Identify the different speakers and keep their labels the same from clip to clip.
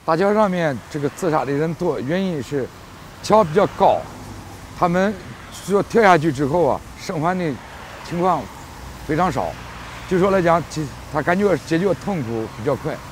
Speaker 1: 大桥上面这个自杀的人多，原因是桥比较高，他们说跳下去之后啊，生还的情况非常少。就说来讲，他感觉解决痛苦比较快。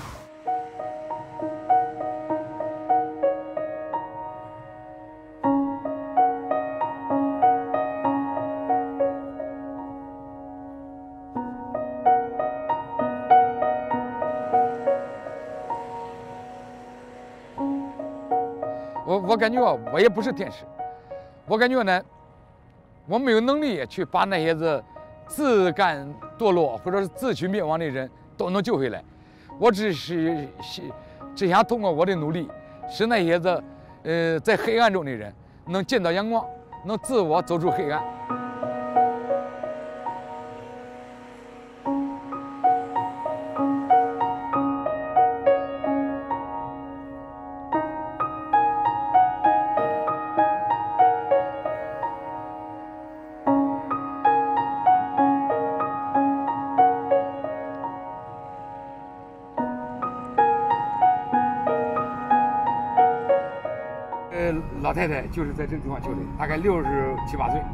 Speaker 1: 我感觉啊，我也不是天使，我感觉呢，我没有能力去把那些子自甘堕落或者是自取灭亡的人都能救回来。我只想通过我的努力，使那些子在黑暗中的人能见到阳光，能自我走出黑暗。老太太就是在这个地方救的，大概67、8岁。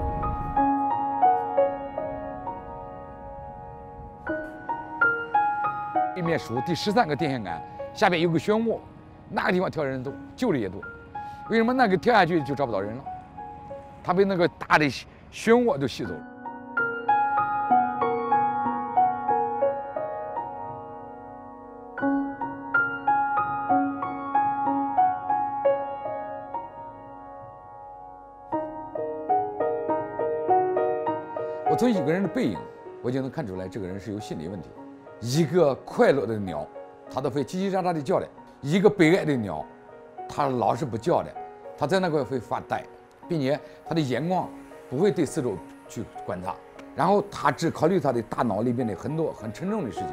Speaker 1: 地面数第13个电线杆下边有个漩涡，那个地方跳人多，救的也多。为什么那个跳下去就找不到人了？他被那个大的漩涡都吸走了。我从一个人的背影，我就能看出来这个人是有心理问题。一个快乐的鸟，它都会叽叽喳喳的叫的；一个悲哀的鸟，它老是不叫的，它在那块会发呆，并且它的眼光不会对四周去观察，然后它只考虑它的大脑里面的很多很沉重的事情。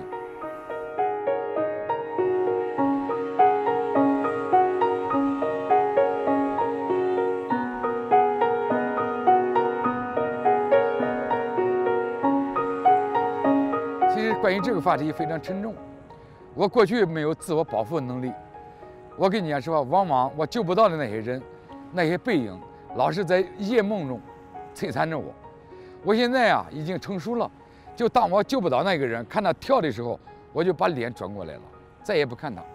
Speaker 1: 关于这个话题非常沉重，我过去没有自我保护能力。我跟你讲实话，往往我救不到的那些人，那些背影，老是在夜梦中摧残着我。我现在啊已经成熟了，就当我救不到那个人，看他跳的时候，我就把脸转过来了，再也不看他。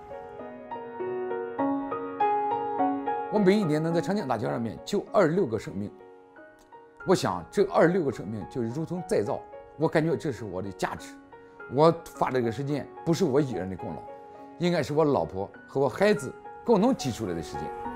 Speaker 1: 我每一年能在长江大桥上面救26个生命，我想这26个生命就如同再造，我感觉这是我的价值。我发这个实践不是我一人的功劳，应该是我老婆和我孩子共同提出来的实践。